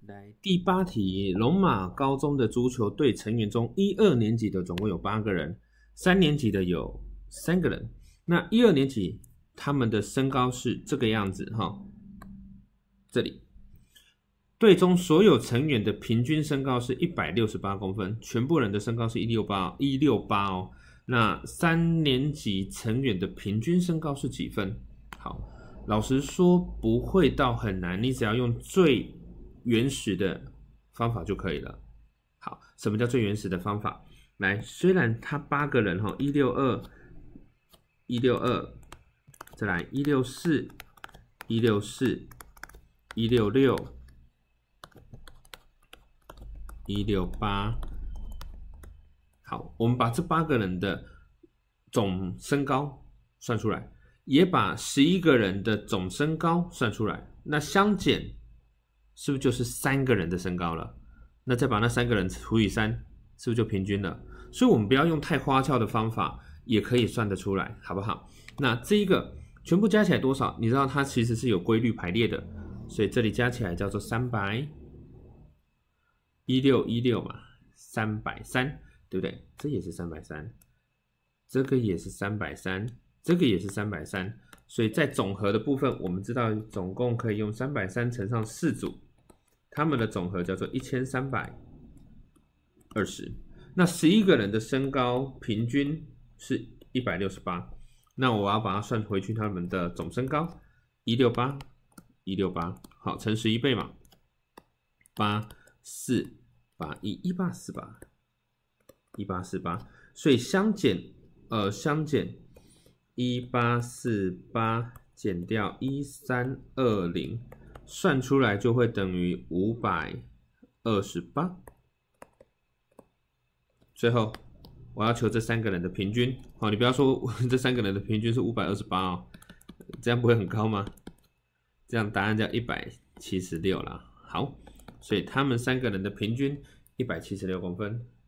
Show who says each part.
Speaker 1: 来第8题，龙马高中的足球队成员中，1、2年级的总共有8个人，3年级的有3个人。那1、2年级他们的身高是这个样子哈，这里队中所有成员的平均身高是168公分，全部人的身高是168哦。那3年级成员的平均身高是几分？好，老实说不会到很难，你只要用最原始的方法就可以了。好，什么叫最原始的方法？来，虽然他8个人哈，162，再来164，166，168。好，我们把这8个人的总身高算出来，也把11个人的总身高算出来，那相减是不是就是3个人的身高了？那再把那3个人除以3，是不是就平均了？所以我们不要用太花俏的方法，也可以算得出来，好不好？那这一个全部加起来多少？你知道它其实是有规律排列的，所以这里加起来叫做300，1616嘛，330，对不对？这也是330，这个也是330，这个也是330，所以在总和的部分，我们知道总共可以用330乘上4组，它们的总和叫做1320。那11个人的身高平均是168，那我要把它算回去他们的总身高168，好，乘11倍嘛，8481，1848，所以相减1848减掉1320，算出来就会等于528。最后我要求这3个人的平均，好，你不要说这3个人的平均是528哦，这样不会很高吗？这样答案叫176啦。好，所以他们3个人的平均176公分。